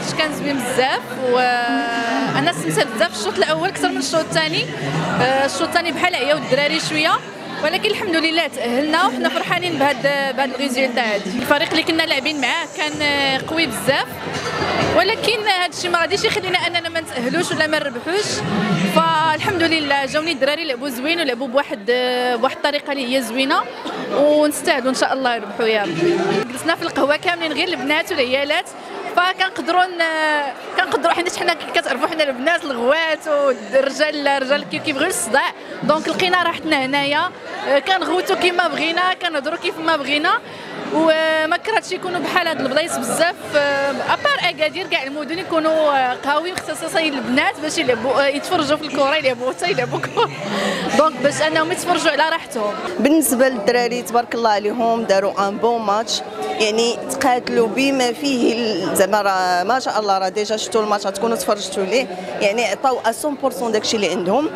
الماتش كان زوين بزاف، وانا استمتعت بزاف في الشوط الاول اكثر من الشوط الثاني. الشوط الثاني بحال عياو الدراري شويه، ولكن الحمد لله تاهلنا وحنا فرحانين بهذا الريزولتا. هذا الفريق اللي كنا لاعبين معاه كان قوي بزاف، ولكن هذا الشيء ما غاديش يخلينا اننا ما نتاهلوش ولا ما نربحوش. فالحمد لله جاوني الدراري لعبوا زوين ولعبوا بواحد الطريقه اللي هي زوينه، ونستاهلوا ان شاء الله يربحوا يا ربي. جلسنا في القهوه كاملين غير البنات والعيالات، فكنقدروا حيت حنا كتعرفوا حنا البنات الغوات والرجال كيبغيو الصداع، دونك لقينا راحتنا هنايا، كنغوتوا كيما بغينا، كنهضروا كيف ما بغينا، وما كرهتش يكونوا بحال هاد البلايص بزاف. ابار اكادير كاع المدن يكونوا قهاوي مخصصين للبنات باش يلعبوا يتفرجوا في الكره، يلعبوا كره، دونك باش انهم يتفرجوا على راحتهم. بالنسبه للدراري تبارك الله عليهم داروا ان بون ماتش، يعني تقاتلوا بما فيه زعما راه ما شاء الله، راه ديجا شفتوا الماتش تكونوا تفرجتوا ليه، يعني عطاو 100% داكشي اللي عندهم.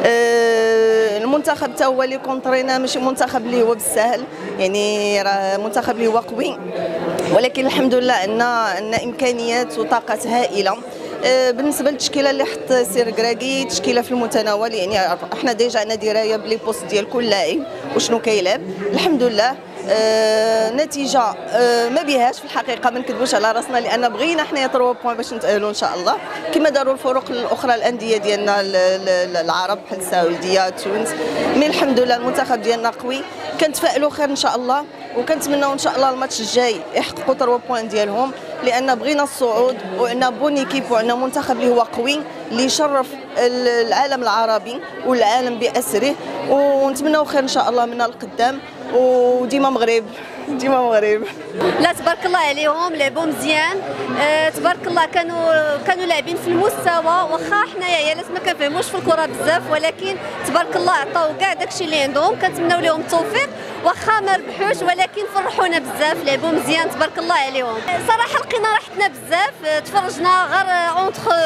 المنتخب تا هو اللي كونطرينا ماشي منتخب اللي هو بالسهل، يعني راه منتخب اللي هو قوي، ولكن الحمد لله عندنا امكانيات وطاقات هائله. بالنسبه للتشكيله اللي حط سير كراكي تشكيله في المتناول، يعني احنا ديجا عندنا درايه بلي بوست ديال كل لاعب وشنو كيلعب. الحمد لله نتيجه ما بيهاش في الحقيقه، ما نكذبوش على راسنا، لان بغينا حنايا 3 بوين باش نتاهلوا ان شاء الله كما داروا الفرق الاخرى الانديه ديالنا العرب بحال السعوديه تونس. مي الحمد لله المنتخب ديالنا قوي، كنتفائلوا خير ان شاء الله، وكنتمناو ان شاء الله الماتش الجاي يحققوا 3 بوين ديالهم، لان بغينا الصعود وعندنا بون ايكيب وعندنا منتخب اللي هو قوي اللي يشرف العالم العربي والعالم باسره، ونتمناو خير ان شاء الله من القدام، وديما مغرب ديما مغرب. لا تبارك الله عليهم، لعبوا مزيان، تبارك الله كانوا لاعبين في المستوى، واخا حنايا عيالات ما كنفهموش في الكره بزاف، ولكن تبارك الله عطاو كاع داكشي اللي عندهم، كنتمناو لهم التوفيق، واخا ما ربحوش ولكن فرحونا بزاف، لعبوا مزيان تبارك الله عليهم. صراحه لقينا راحتنا بزاف، تفرجنا غير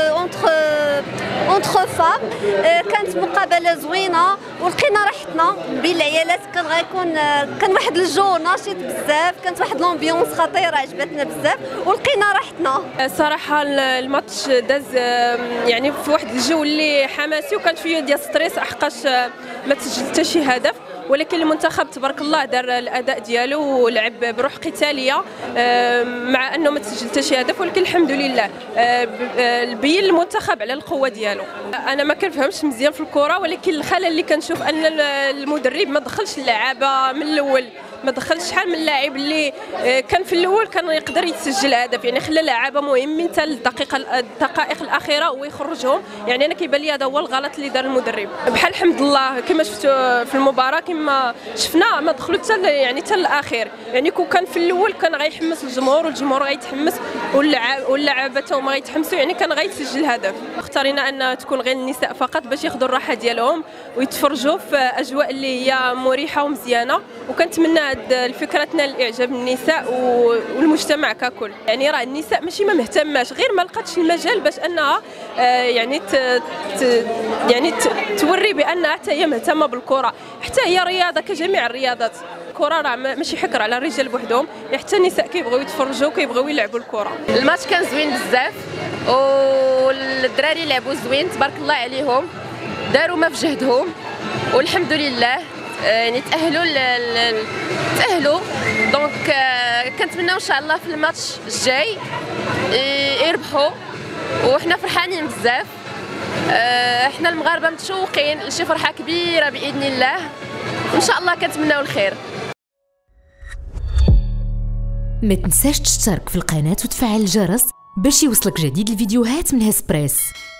اونتر فام، كانت مقابله زوينه ولقينا راحتنا بين العيالات، كان واحد الجو نشيط بزاف، كانت واحد لومبيونس خطيره عجبتنا بزاف ولقينا راحتنا. صراحه الماتش داز يعني في واحد الجو اللي حماسي، وكانت فيه ديال ستريس حقاش ما تسجل حتى شي هدف، ولكن المنتخب تبارك الله دار الاداء ديالو ولعب بروح قتاليه مع انه ما تسجل حتى شي هدف، ولكن الحمد لله بين المنتخب على القوه ديالو. انا ما كنفهمش مزيان في الكره، ولكن الخلل اللي كنشوف ان المدرب ما دخلش اللعابه من الاول، ما دخلش شحال من لاعب اللي كان في الاول كان يقدر يتسجل هدف، يعني خلى لعابه مهمين حتى الدقائق الاخيره ويخرجهم. يعني انا كيبان لي هذا هو الغلط اللي دار المدرب. بحال الحمد لله كما شفتوا في المباراه كما شفنا ما دخلوا حتى الاخير، يعني كون كان في الاول كان غيحمس الجمهور والجمهور غيتحمس واللاعبات هما غيتحمسوا، يعني كان غيتسجل هدف. اختارينا ان تكون غير النساء فقط باش ياخذوا الراحه ديالهم ويتفرجوا في اجواء اللي هي مريحه ومزيانه، وكنتمنى فكرتنا لاعجاب النساء والمجتمع ككل. يعني راه النساء ماشي ما مهتماش، غير ما لقاتش المجال باش انها يعني توري بانها حتى هي مهتمه بالكره، حتى هي رياضه كجميع الرياضات. الكره راه ماشي حكر على الرجال بوحدهم، حتى النساء كيبغيو يتفرجوا كيبغيو يلعبوا الكره. الماتش كان زوين بزاف، والدراري لعبوا زوين تبارك الله عليهم، داروا ما في جهدهم، والحمد لله يعني تأهلوا. دونك كنتمناو ان شاء الله في الماتش الجاي يربحوا، وحنا فرحانين بزاف. احنا المغاربه متشوقين لشي فرحه كبيره باذن الله، وان شاء الله كنتمناو الخير. ما تنساش تشترك في القناه وتفعل الجرس باش يوصلك جديد الفيديوهات من هسبريس.